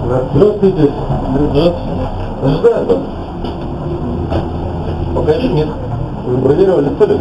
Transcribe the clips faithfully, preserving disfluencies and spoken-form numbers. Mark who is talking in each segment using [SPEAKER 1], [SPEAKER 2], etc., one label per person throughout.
[SPEAKER 1] Здравствуйте. Здравствуйте. Ожидаю вас. Пока еще нет. Вы бронировали столик?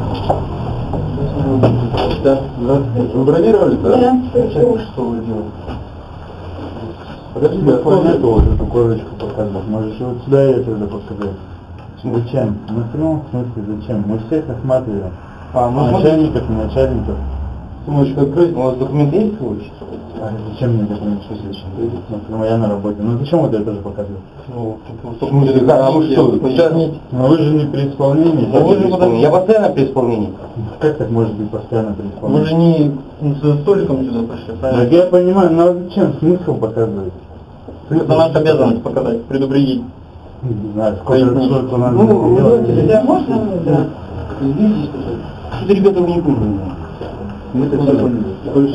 [SPEAKER 1] Да. Здравствуйте. Вы бронировали? Да. Да. Что вы делаете? Подожди, я понятно уже эту корочку показывать. Можешь вот сюда я тогда показать. Зачем? Ну, в прямом смысле зачем? Мы всех осматриваем. А, ну, начальников, не начальников. Сумочку открыть, у вас документы есть получить? А зачем мне документы? Что зачем? Ну, я на работе. Ну зачем вот это же показывать? Ну, а вы что? Сейчас... Ну вы же не при исполнении. Ну, вы же потом... Я постоянно при исполнении. Как так может быть постоянно при исполнении? Вы же не с столиком сюда пришли, правильно? Так я понимаю, но зачем смысл показывать? Это наша обязанность показать, предупредить. Не знаю, сколько у нас сделать. Да, можно? Да. Что-то ребята вы не поняли. Мы это все поняли.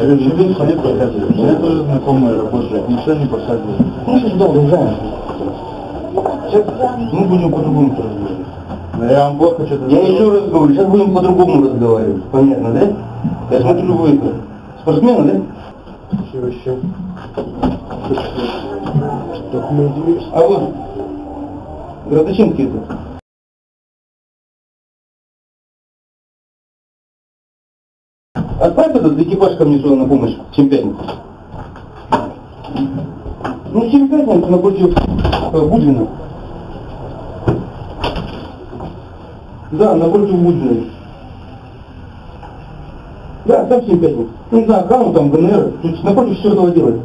[SPEAKER 1] Я тоже знакомая работает, ничего не показывает. Ну что сюда уезжаем? Сейчас мы будем по-другому разговаривать. Но я вам плохо что-то... Я еще раз говорю, сейчас будем по-другому разговаривать. Понятно, да? Я смотрю, вы спортсмены, да? Еще, еще. А вот, зачем это? Отправь этот экипаж ко мне сюда на помощь, в Семипятницу. Ну, в Семипятницу напротив Будвина. Да, напротив Будвина. Да, там Семипятницу. Ну, не знаю, охрану там, ГНР, тут напротив все этого делает.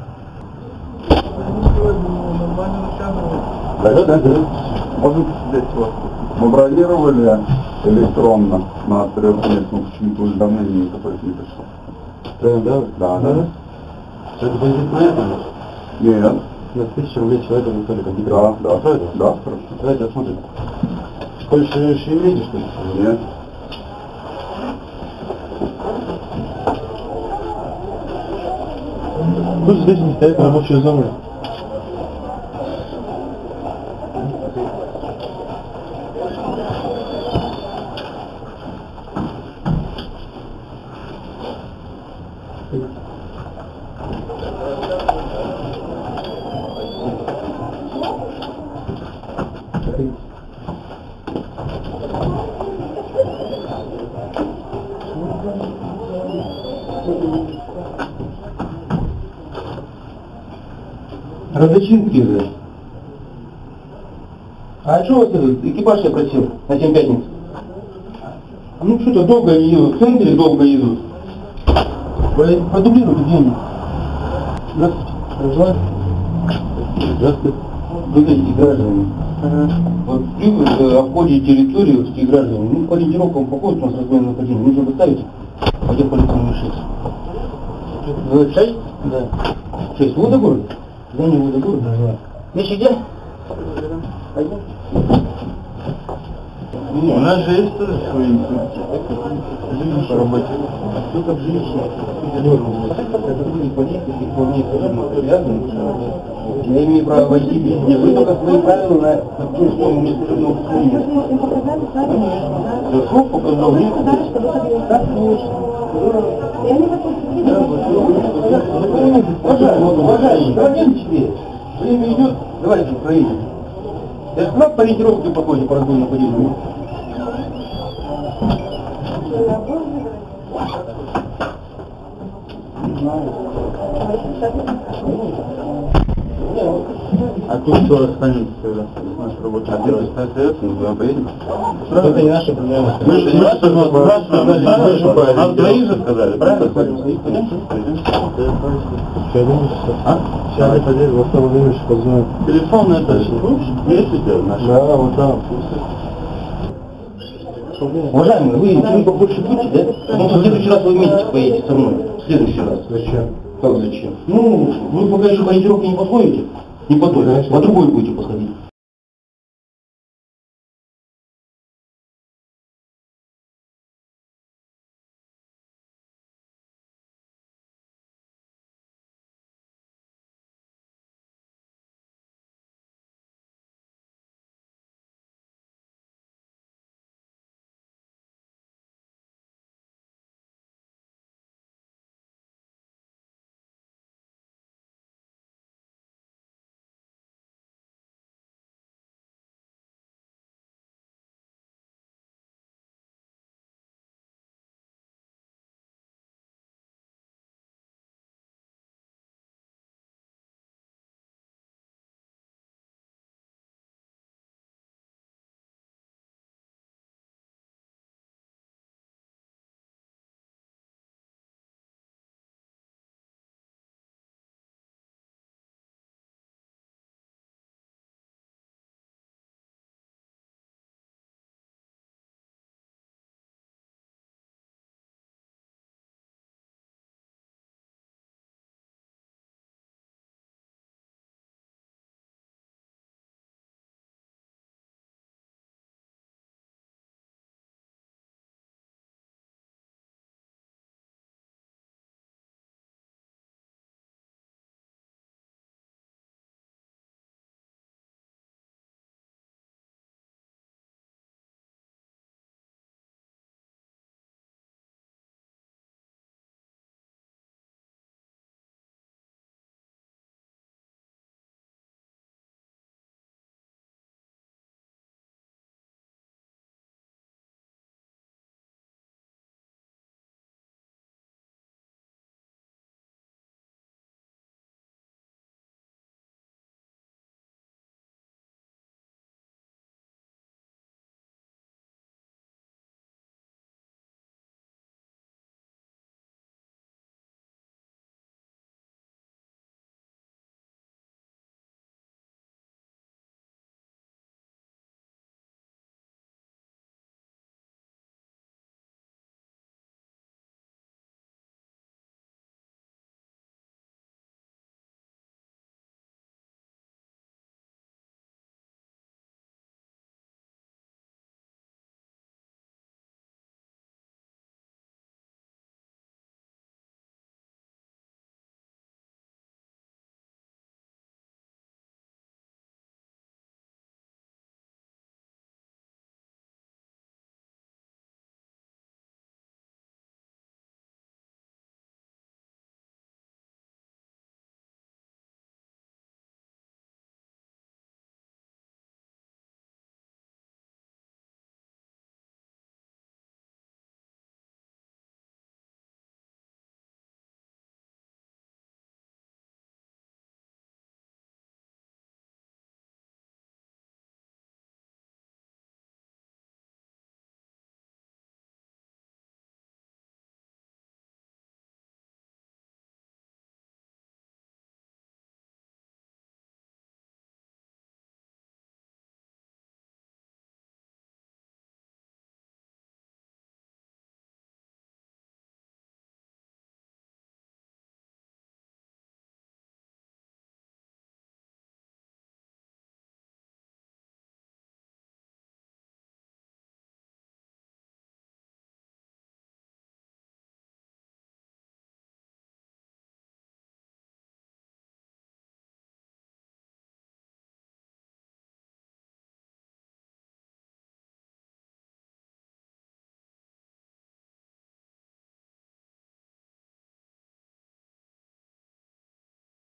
[SPEAKER 2] Можно посидеть вас? Мы бронировали электронно на трех мест, но почему-то уведомление никакое не пришло.
[SPEAKER 1] Да, да?
[SPEAKER 2] Да, да.
[SPEAKER 1] Это бензин понятно?
[SPEAKER 2] Нет.
[SPEAKER 1] На тысячу рублей человека никто не компьютер.
[SPEAKER 2] Да, да.
[SPEAKER 1] Правильно?
[SPEAKER 2] Да, хорошо.
[SPEAKER 1] Давайте осмотрим. Больше еще не видишь, что ли?
[SPEAKER 2] Нет.
[SPEAKER 1] Пусть здесь не стоит рабочая зона. Разочинки же. А что вот этот экипаж я просил на Семипятницу? Ну что-то долго они едут, в центре долго едут. Продублируйте деньги. Здравствуйте. Здравствуйте. Здравствуйте. Вот эти граждане. Ага. Вот при обходе территории вот эти граждане, ну по ориентировкам походят у нас разменное нападение. Нужно выставить, а где полиция шесть? Вы шесть? Да. Шесть. Вот город? Да не вот город, да. Вещи где? Пойдем. У нас же есть тоже свои инструкции. Живем по работе. Кто там живет? Я имею право войти без меня. Вы только свои правила на том, что у меня служебного послания. Срок показал мне. Уважаемый, уважаемый, давайте себе. Время идет, давайте проедем. Я справа по ориентировке походите по разбойному нападению. Не знаю. А тут что останется тогда? Наш рабочий делать? Мы поедем? Это не наша проблема. Мы же не наша проблема. Нам двоих же сказали, правильно? А? Сейчас поедем, во втором времени позвоним. Телефон это есть у тебя наш? Да, вот там. Уважаемый, вы чуть побольше будьте, да? Потому что в следующий раз вы вместе поедете со мной. В следующий раз. Зачем? Как зачем? Ну, вы пока еще по ориентировке не подходите, не по той, по другой будете подходить.